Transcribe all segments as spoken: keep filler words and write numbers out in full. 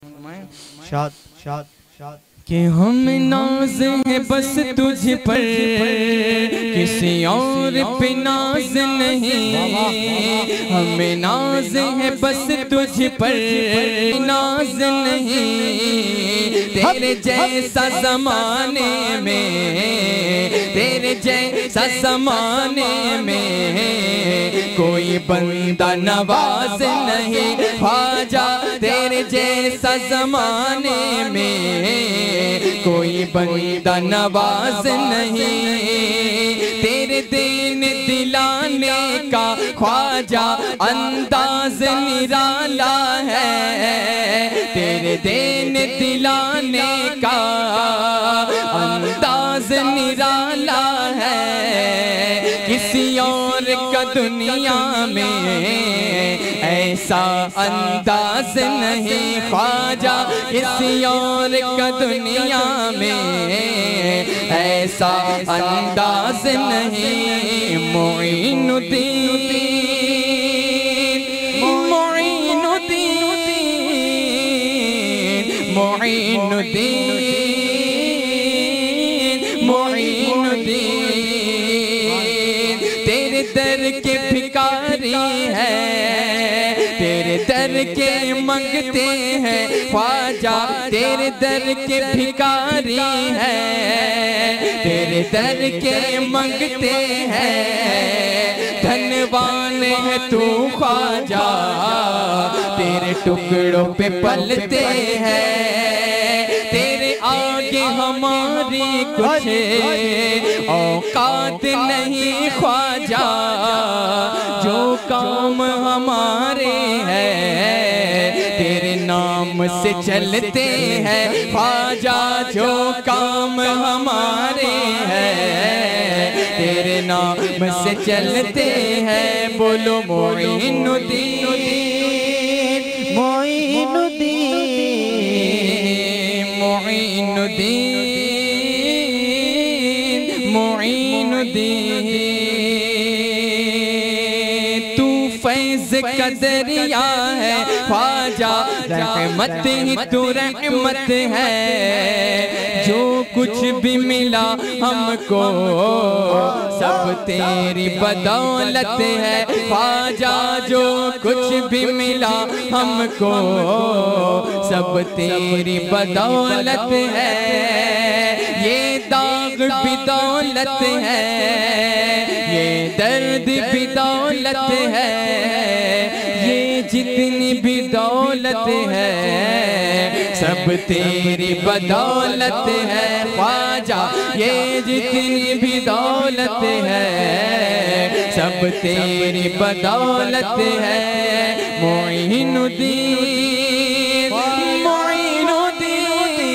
शाद शाद शाद कि हम नाज है बस तुझ पर, किसी और पे नाज नहीं। हमें नाज है बस तुझ पर, नाज नहीं। तेरे जैसा ज़माने में, तेरे जैसा ज़माने में कोई बंदा नवाज नहीं। ख्वाजा तेरे जैसा ज़माने में कोई बंदा नवाज नहीं। तेरे देन दिलाने का ख्वाजा अंदाज निराला है। तेरे देन दिलाने का अंदाज निराला है। किसी और का दुनिया में ऐसा अंदाज नहीं। ख्वाजा किसी और का दुनिया में ऐसा अंदाज नहीं। मोइनुद्दीन मोइनुद्दीन मोइनुद्दीन मोइनुद्दीन तेरे दर के भिखारी है, तेरे दर के मंगते हैं। ख्वाजा तेरे दर के भिखारी है, तेरे दर के मंगते हैं। धनवान है तू ख्वाजा, तेरे टुकड़ों पे पलते हैं। तेरे आगे हमारी कुछ औकात नहीं ख्वाजा। जो काम हमारे हैं तेरे नाम से चलते हैं। ख्वाजा जो काम हमारे हैं तेरे नाम से चलते हैं। बोलो मोइनुद्दीन मोइनुद्दीन मोइनुद्दीन मोइनुद्दीन। तू फैज़ का दरिया है ख्वाजा, रहमत ही तू रहमत है। जो कुछ भी मिला हमको सब तेरी बदौलत है। ख्वाजा जो कुछ भी मिला हमको सब तेरी बदौलत है। ये दाग भी दौलत है, ये दर्द भी दौलत है। ये जितनी भी दौलत है सब तेरी बदौलत है। ख्वाजा ये जितनी भी दौलत है सब तेरी बदौलत है। मोइनुद्दीन मोइनुद्दीन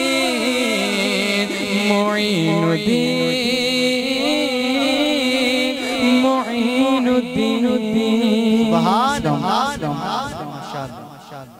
मोइनुद्दीन मोइनुद्दीन। सुभान अल्लाह।